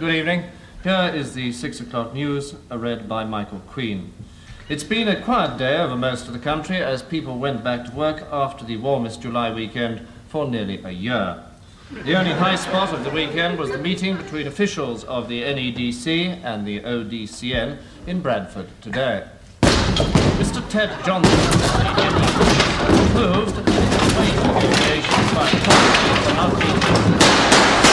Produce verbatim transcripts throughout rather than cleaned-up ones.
Good evening. Here is the six o'clock news, uh, read by Michael Queen. It's been a quiet day over most of the country as people went back to work after the warmest July weekend for nearly a year. The only high spot of the weekend was the meeting between officials of the N E D C and the O D C N in Bradford today. Mister Ted Johnson moved that the wage negotiations by Congress will not be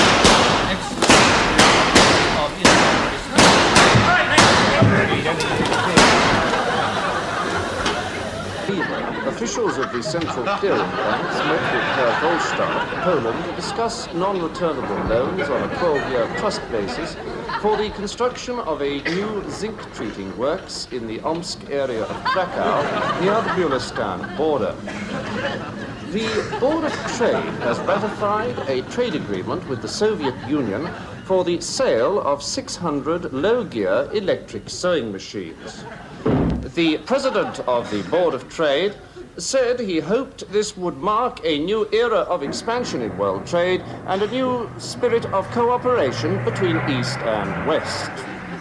Officials of the central clearing banks met with Herr Goldstadt of Poland to discuss non-returnable loans on a twelve-year trust basis for the construction of a new zinc treating works in the Omsk area of Krakow near the Bulistan border. The Board of Trade has ratified a trade agreement with the Soviet Union for the sale of six hundred low-gear electric sewing machines. The president of the Board of Trade said he hoped this would mark a new era of expansion in world trade and a new spirit of cooperation between East and West.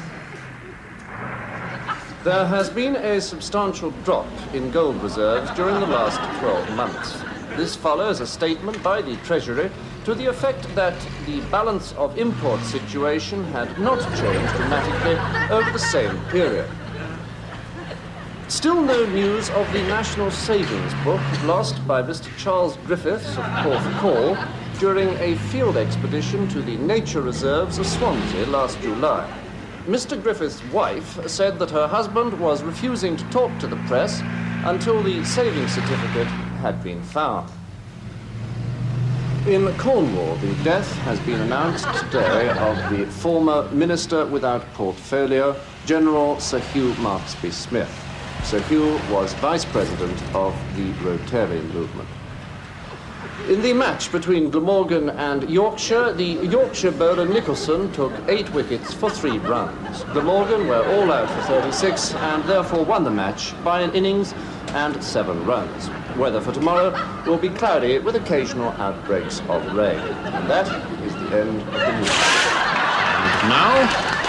There has been a substantial drop in gold reserves during the last twelve months. This follows a statement by the Treasury to the effect that the balance of import situation had not changed dramatically over the same period. Still no news of the National Savings Book lost by Mister Charles Griffiths of Porthcawl during a field expedition to the nature reserves of Swansea last July. Mister Griffiths' wife said that her husband was refusing to talk to the press until the savings certificate had been found. In Cornwall, the death has been announced today of the former Minister without Portfolio, General Sir Hugh Marksby-Smith. Sir Hugh was Vice President of the Rotarian movement. In the match between Glamorgan and Yorkshire, the Yorkshire bowler Nicholson took eight wickets for three runs. Glamorgan were all out for thirty-six and therefore won the match by an innings and seven runs. Weather for tomorrow will be cloudy with occasional outbreaks of rain. And that is the end of the news. Now,